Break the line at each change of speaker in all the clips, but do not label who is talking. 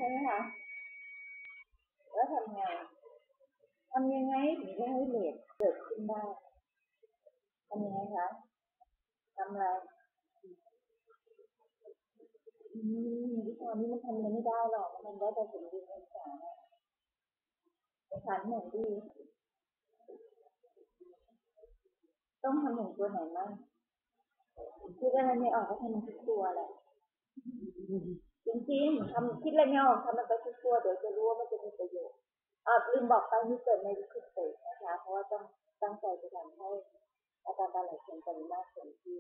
ช่ไหมคะแล้วทำยังไงถึงจะให้เลทเกิดขึ้นได้ทำยังไงคะทำอะไรวิชานี้มันทำอะไรไม่ได้หรอกมันได้แต่สิ่งดีในสารเหมือนดีต้องทำอย่างตัวไหนบ้างคิดอะไรไม่ออกก็ทำทุกตัวแหละจริงๆทำคิดอะไรไม่ออกทำมันไปทุกตัวเดี๋ยวจะรู้ว่ามันจะมีประโยชน์ลืมบอกไปนี่เกิดในวิกฤตนะคะเพราะว่าต้องตั้งใจจะทำให้อาการการไหลเวียนปริมาตรเต็มที่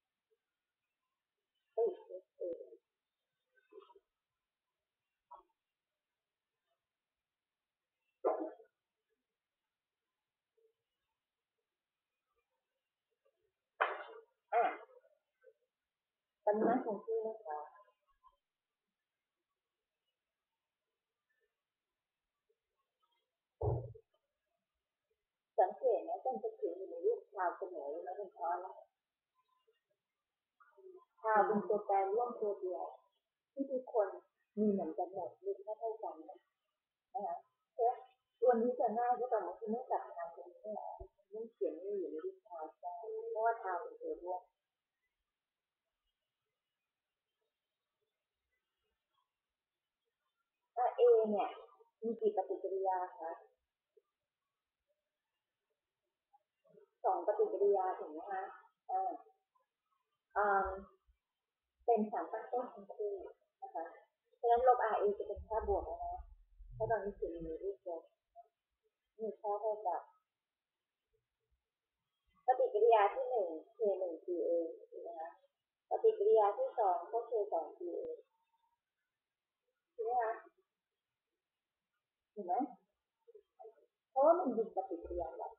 ปริมาตรคงที่นะคะสังเกตนะต้นตะเคียนมีรูปชาวเสมอแล้วเป็นเพราะอะไรชาวเป็นตัวแปรร่วมตัวเดียวที่ทุกคนมีเหมือนกันหมดมีแค่เท่ากันนะคะตัวนี้จะง่ายก็ต่อเมื่อคุณไม่จับทางตรงนี้ไม่เขียนไม่อยู่ในรูปชาวเพราะว่าชาวเป็นตัวร่วมเอเนี่ยมีกี่ปฏิกิริยาคะ2 ปฏิกิริยาถูกไหมคะเป็นสารตั้งต้นทั้งคู่นะคะฉะนั้นลบ RA จะเป็นค่าบวกนะเพราะตอนนี้เขียนมีรูปลบมีค่าเท่ากับปฏิกิริยาที่1 K1 CA นะคะปฏิกิริยาที่2ก็ K2 CA ใช่ไหมคะเห็นไหมเพราะว่ามันเป็นปฏิกิริยาแบบ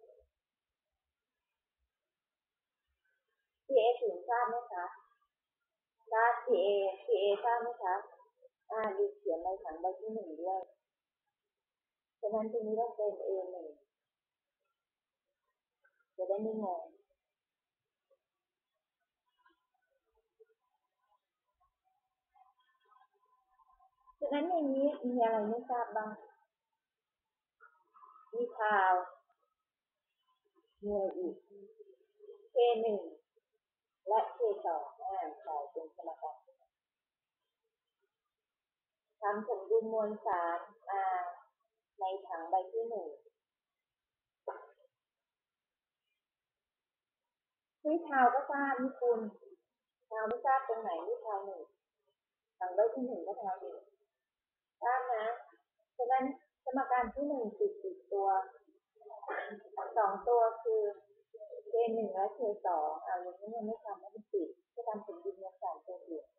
CA ถึงทราบไหมคะทราบ CA ทราบไหมคะดูเขียนในถังใบที่1ด้วยฉะนั้นตรงนี้ต้องเป็น A1 จะได้ไม่งงฉะนั้นในนี้มีอะไรไม่ทราบบ้างมีคาวมีอะไรอีก K1 และ K2 ใส่เป็นสมการทำสมดุลมวลสาร R ในถังใบที่1ที่ชาวก็ทราบนี่คุณชาวไม่ทราบตรงไหนที่ชาว1ถังใบที่1ก็ชาว1ทราบนะฉะนั้นสมการที่1ติดอีกตัว2ตัวคือ K1 และ K2 อย่างนี้ยังไม่ทำให้มันติดจะทำสมดุลมวลสารตัวอื่น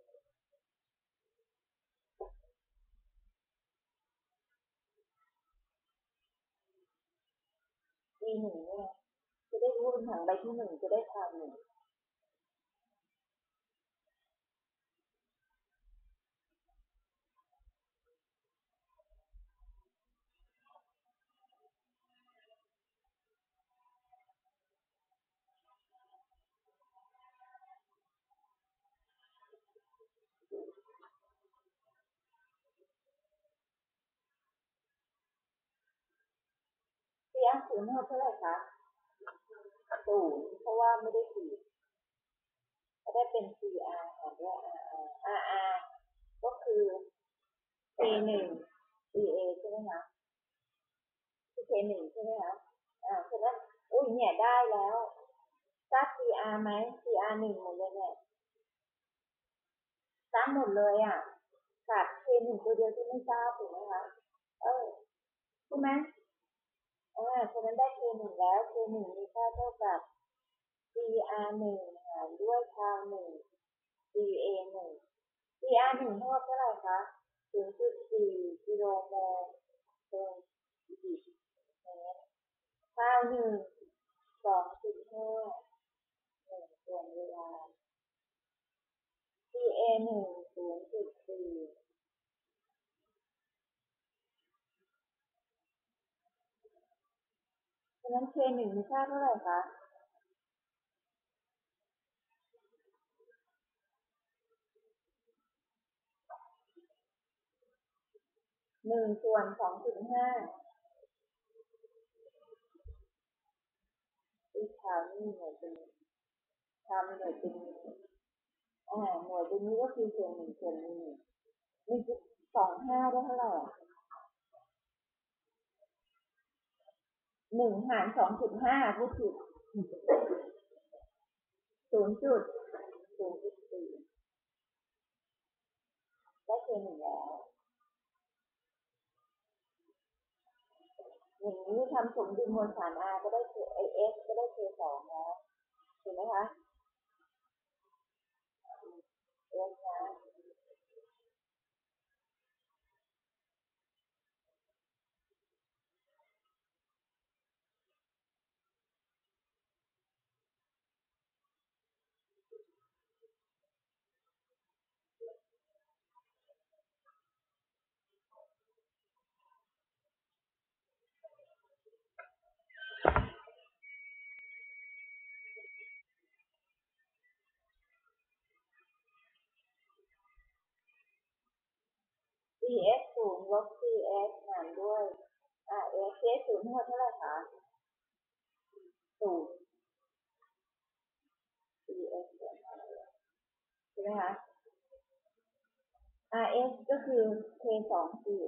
1เนี่ยจะได้รู้เป็นถังใบที่1จะได้ชาว1CR 0เท่าไหร่คะ0เพราะว่าไม่ได้ขีดก็ได้เป็น CR ด้วย RR ก็คือ K1 CA ใช่ไหมคะคือ K1 ใช่ไหมคะฉะนั้นเนี่ยได้แล้วทราบ CR ไหม CR 1หมดเลยเนี่ยทราบหมดเลยขาด K1 ตัวเดียวที่ไม่ทราบถูกไหมคะใช่ไหมฉะนั้นได้ K1 แล้ว K1 มีค่าเท่ากับ CR1 หารด้วยชาว1 CA1 CR1 เท่าไหร่คะ 0.4 กิโลโมลต์กิเมตรข้าว1 2.5 ส่วนเวลา CA1 0.4 ฉะนั้น K1 มีค่าเท่าไหร่คะ 1/2.5ที่ชาวนี่หน่วยเป็นชาวหน่วยเป็นหน่วยเป็นนี้ก็คือส่วน1ส่วน1.25ได้เท่าไหร่1 หาร 2.5พูดผิด0.4ได้เค1แล้วอย่างนี้ทำสมดุลมวลสาร R ก็ได้เคS ก็ได้K2แล้วถูกไหมคะ S นะ CS 0ลบ CS หารด้วย CS 0ทั้งหมดเท่าไหร่คะ0 CS ใช่ไหมคะ RS ก็คือ K2 CA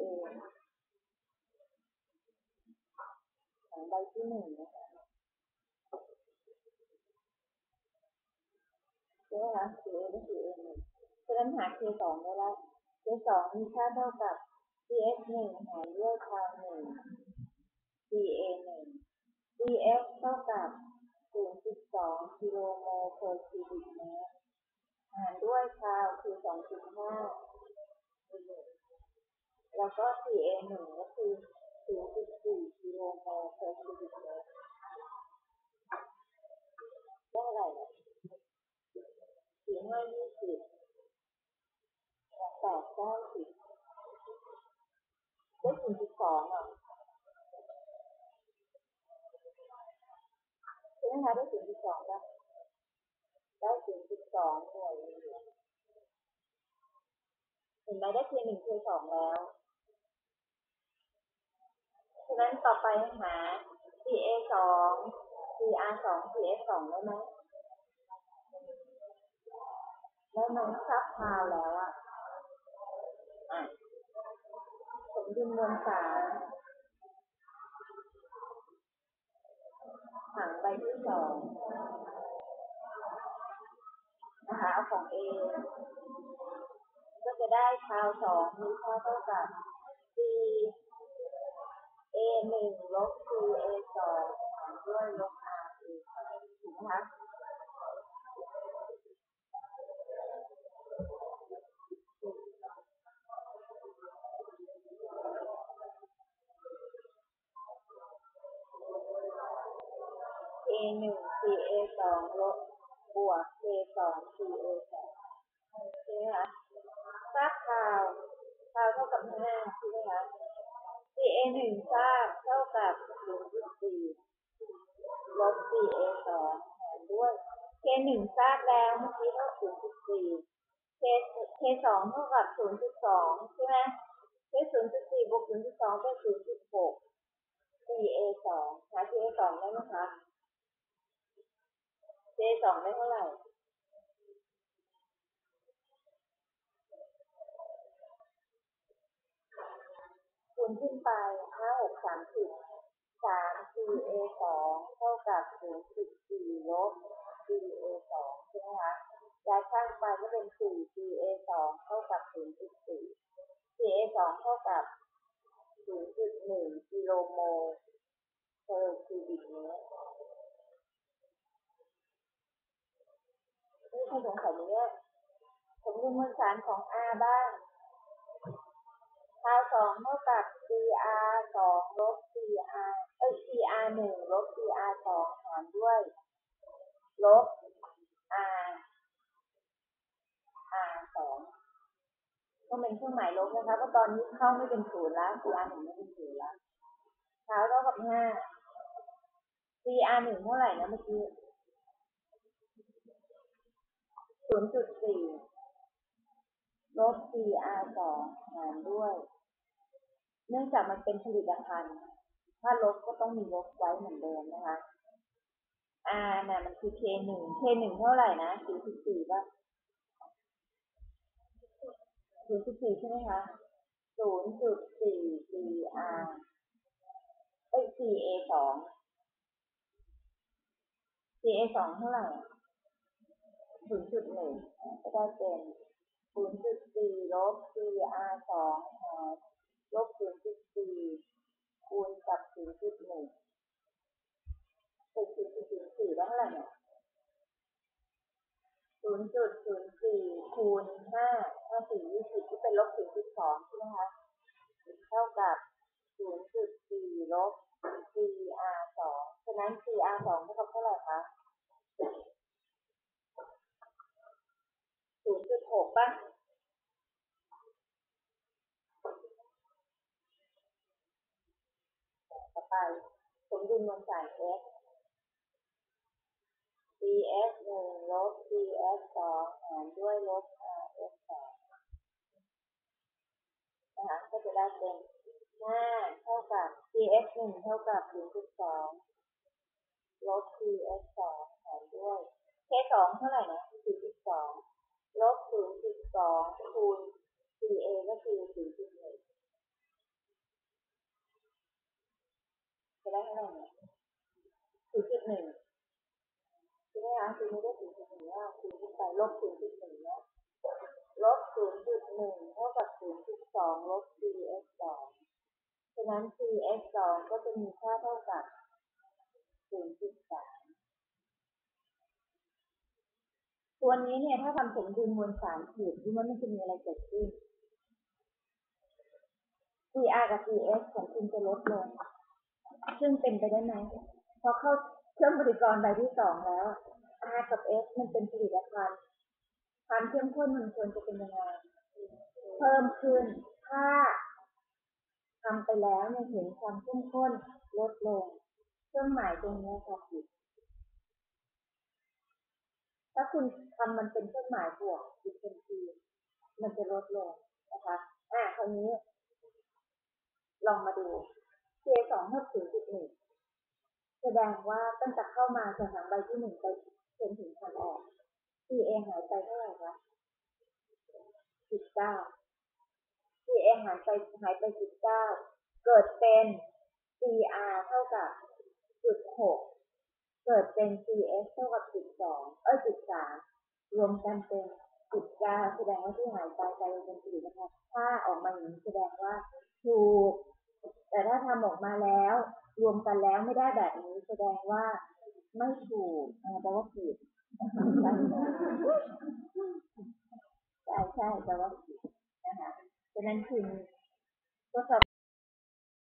ของใบที่1นะคะใช่ไหมคะ CA ก็คือ A1 ฉะนั้นหา K2 ได้แล้ว K2 มีค่าเท่ากับ CS1 หารด้วยคาว1 CA1 CS เท่ากับ 0.2 กิโลโมล per cubic meter หารด้วยคาวคือ 2.5 แล้วก็ CA1 ก็คือ 0.4 กิโลโมล per cubic meter ได้อะไรเนี่ย4 5 20 8 9 10ได้ 0.2 อ่ะใช่ไหมคะได้ 0.2 ป่ะได้ 0.2 หน่วยเห็นไหมได้ K1 K2 แล้วฉะนั้นต่อไปหา CA2 CR2 CS2 ได้ไหมได้ไหมทราบคราวแล้วอ่ะสมดุลมวลสารถังใบที่2นะคะเอาของ A ก็จะได้คาว2มีค่าเท่ากับ C A1 ลบ C A2 หารด้วยลบ R A ถูกไหมคะA1 CA2 ลบบวก K2 CA2 ใช่ไหมคะทราบคาวเท่ากับ5ใช่ไหมคะ CA1 ทราบเท่ากับ 0.4 ลบ CA2 หารด้วย K1 ทราบแล้วเมื่อกี้เท่า 0.4 K2 เท่ากับ 0.2 ใช่ไหม 0.4 บวก 0.2 เป็น 0.6 CA2 หา CA2 ได้ไหมคะ CA2 ได้เท่าไหร่คูณขึ้นไป5 6 30 3 CA2 เท่ากับ 0.4 ลบ CA2 ใช่ไหมคะย้ายข้างไปก็เป็น 4 CA2 เท่ากับ 0.4 CA2 เท่ากับ 0.1 กิโลโมล per cubic meter นี่ใครสงสัยเนี่ยสมดุลมวลสารของ R บ้างคาว2เท่ากับ CR2 ลบ CR1 ลบ CR2 หารด้วยลบ R2 ต้องเป็นเครื่องหมายลบนะคะเพราะตอนนี้เข้าไม่เป็น0แล้ว CR1 ไม่เป็น0แล้วคาวเท่ากับ5 CR1 เท่าไหร่นะเมื่อกี้ 0.4 ลบ CR2 หารด้วยเนื่องจากมันเป็นผลิตภัณฑ์ถ้าลบก็ต้องมีลบไว้เหมือนเดิมนะคะน่ะมันคือ K1 เท่าไหร่นะ0.4ป่ะ0.4ใช่ไหมคะ0.4 CR CA2 CA2 เท่าไหร่0.1ก็ได้เป็น0.4 ลบ CR2 ลบ 0.4 คูณกับ 0.1 เป็น0.04 ได้เท่าไหร่เนี่ย0.04 คูณ5 4 20ที่เป็นลบ 0.2 ใช่ไหมคะเท่ากับ 0.4 ลบ CR2 ฉะนั้น CR2 เท่ากับเท่าไหร่คะ 0.6 ป่ะต่อไปสมดุลมวลสาร X CS1 ลบ CS2 หารด้วยลบ RS2 นะคะก็จะได้เป็น5เท่ากับ CS1 เท่ากับ 0.2 ลบ CS2 หารด้วย K2 เท่าไหร่นะ 0.2 ลบ 0.2 คูณ CA ก็คือ 0.1 จะได้เท่าไหร่เนี่ย 0.1 ใช่ไหมคะคือไม่ได้ 0.1 ว่าคูณขึ้นไปลบ 0.1 นะลบ 0.1 เท่ากับ 0.2 ลบ CS2 ฉะนั้น CS2 ก็จะมีค่าเท่ากับ 0.3 ตัวนี้เนี่ยถ้าทำสมดุลมวลสารขีดดูว่ามันจะมีอะไรเกิดขึ้น CR กับ CS ของคุณจะลดลงซึ่งเป็นไปได้ไหมพอเข้าเครื่องปฏิกรณ์ใบที่2แล้ว R กับ S มันเป็นผลิตภัณฑ์ความเข้มข้นมันควรจะเป็นยังไงเพิ่มขึ้นถ้าทำไปแล้วเนี่ยเห็นความเข้มข้นลดลงเครื่องหมายตรงนี้ค่ะผิดถ้าคุณทำมันเป็นเครื่องหมายบวกผิดทันทีมันจะลดลงนะคะคราวนี้ลองมาดู K2 เท่า 0.1 แสดงว่าตั้งแต่เข้ามาจากหางใบที่1ไปจนถึงทางออก CA หายไปเท่าไหร่คะ19 CA หายไป19เกิดเป็น CR เท่ากับ 0.6 เกิดเป็น CS เท่ากับ 0.3 รวมกันเป็น 19 แสดงว่าที่หายไปกลายเป็นผลิตภัณฑ์ถ้าออกมาอย่างนี้แสดงว่าถูกแต่ถ้าทำออกมาแล้วรวมกันแล้วไม่ได้แบบนี้แสดงว่าไม่ถูกแปลว่าผิดใช่แปลว่าผิดนะคะฉะนั้นคุณก็